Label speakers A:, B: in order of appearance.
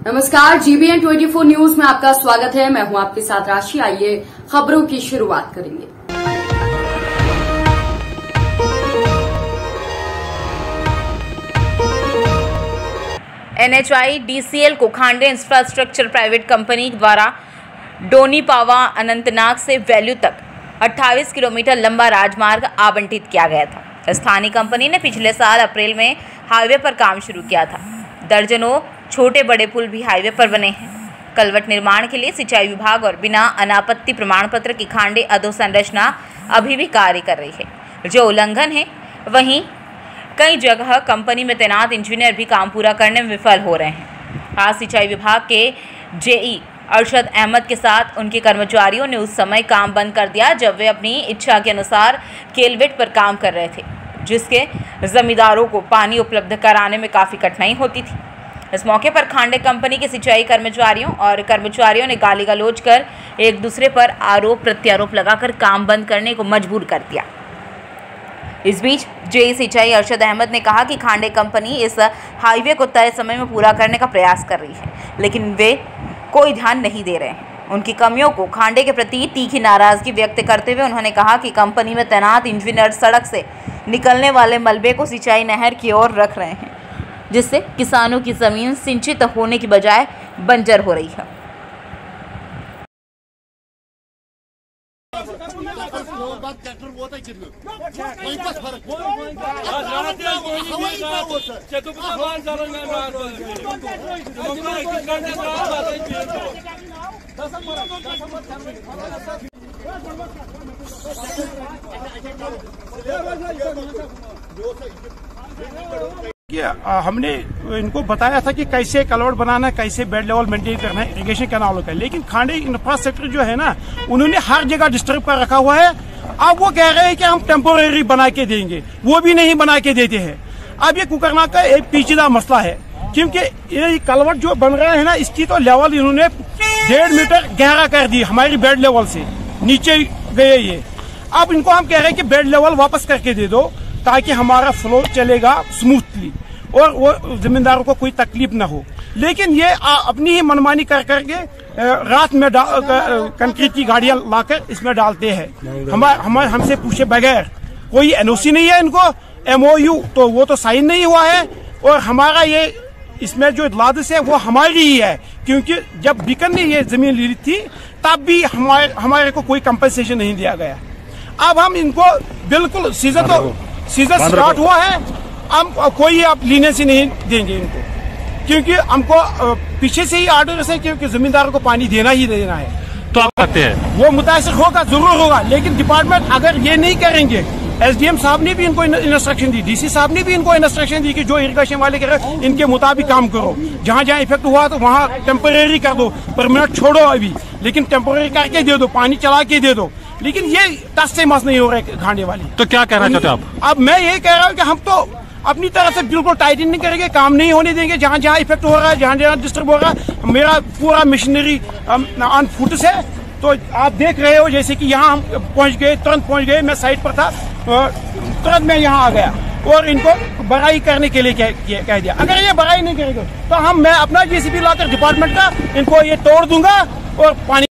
A: नमस्कार, GBN 24 news में आपका स्वागत है। मैं हूं आपके साथ राशि। आइए खबरों की शुरुआत करेंगे।
B: NHIDCL को खांडे इंफ्रास्ट्रक्चर प्राइवेट कंपनी द्वारा डोनीपावा अनंतनाग से वैल्यू तक 28 किलोमीटर लंबा राजमार्ग आवंटित किया गया था। स्थानीय कंपनी ने पिछले साल अप्रैल में हाईवे पर काम शुरू किया था। दर्जनों छोटे बड़े पुल भी हाईवे पर बने हैं। कलवट निर्माण के लिए सिंचाई विभाग और बिना अनापत्ति प्रमाण पत्र की खांडे अधोसंरचना अभी भी कार्य कर रही है, जो उल्लंघन है। वहीं कई जगह कंपनी में तैनात इंजीनियर भी काम पूरा करने में विफल हो रहे हैं। आज सिंचाई विभाग के JE अरशद अहमद के साथ उनके कर्मचारियों ने उस समय काम बंद कर दिया जब वे अपनी इच्छा के अनुसार केलवेट पर काम कर रहे थे, जिसके जमींदारों को पानी उपलब्ध कराने में काफ़ी कठिनाई होती थी। इस मौके पर खांडे कंपनी के सिंचाई कर्मचारियों ने गाली गलौज कर एक दूसरे पर आरोप प्रत्यारोप लगाकर काम बंद करने को मजबूर कर दिया। इस बीच JE सिंचाई अरशद अहमद ने कहा कि खांडे कंपनी इस हाईवे को तय समय में पूरा करने का प्रयास कर रही है, लेकिन वे कोई ध्यान नहीं दे रहे हैं। उनकी कमियों को खांडे के प्रति तीखी नाराजगी व्यक्त करते हुए उन्होंने कहा कि कंपनी में तैनात इंजीनियर सड़क से निकलने वाले मलबे को सिंचाई नहर की ओर रख रहे हैं, जिससे किसानों की जमीन सिंचित होने की बजाय बंजर हो रही है।
C: हमने इनको बताया था कि कैसे कलवट बनाना है, कैसे बेड लेवल मेंटेन करना है, इरिगेशन कैनालों का, लेकिन खांडे इंफ्रास्ट्रक्चर जो है ना, उन्होंने हर जगह डिस्टर्ब कर रखा हुआ है। अब वो कह रहे हैं कि हम टेम्पोरेरी बना के देंगे, वो भी नहीं बना के देते हैं। अब ये कुकरना का एक पेचीदा मसला है, क्योंकि ये कलवट जो बन रहा है ना, इसकी तो लेवल इन्होंने 1.5 मीटर गहरा कर दी, हमारी बेड लेवल से नीचे गए ये। अब इनको हम कह रहे हैं कि बेड लेवल वापस करके दे दो, ताकि हमारा फ्लो चलेगा स्मूथली और वो जमींदारों को कोई तकलीफ ना हो। लेकिन ये अपनी ही मनमानी कर करके रात में कंक्रीट की गाड़ियां लाकर इसमें डालते हैं, हमसे पूछे बगैर। कोई NOC नहीं है इनको, MOU तो वो तो साइन नहीं हुआ है, और हमारा ये इसमें जो लादस है वो हमारी ही है, क्योंकि जब बीकन ने ये जमीन ली थी तब भी हमारे को कोई कंपनसेशन नहीं दिया गया। अब हम इनको बिल्कुल सीजन स्टार्ट हुआ है, हम कोई आप लीनेंसी नहीं देंगे इनको, क्योंकि हमको पीछे से ही ऑर्डर है, क्योंकि जमींदारों को पानी देना ही देना है।
D: तो आप कहते हैं वो
C: मुतासिर होगा, जरूर होगा, लेकिन डिपार्टमेंट अगर ये नहीं करेंगे, SDM साहब ने भी इनको इंस्ट्रक्शन दी, DC साहब ने भी इनको इंस्ट्रक्शन दी कि जो इरिगेशन वाले कह रहे हैं इनके मुताबिक काम करो। जहाँ जहाँ इफेक्ट हुआ तो वहाँ टेम्परेरी कर दो, परमानेंट छोड़ो अभी, लेकिन टेम्परेरी करके दे दो, पानी चला के दे दो। लेकिन ये टस से मस नहीं हो रहा है खांडे वाली।
D: तो क्या कहना चाहते हैं आप?
C: अब मैं यही कह रहा हूँ कि हम तो अपनी तरफ से बिल्कुल टाइटन नहीं करेंगे, काम नहीं होने देंगे। जहाँ जहाँ इफेक्ट हो रहा है, जहाँ जहाँ डिस्टर्ब हो रहा है, मेरा पूरा मशीनरी ऑन फुट है। तो आप देख रहे हो, जैसे कि यहाँ हम पहुँच गए, तुरंत पहुँच गए, मैं साइड पर था, तुरंत मैं यहाँ आ गया और इनको बड़ाई करने के लिए कह दिया। अगर ये बड़ाई नहीं करेंगे तो मैं अपना JCB लाकर डिपार्टमेंट का इनको ये तोड़ दूंगा और पानी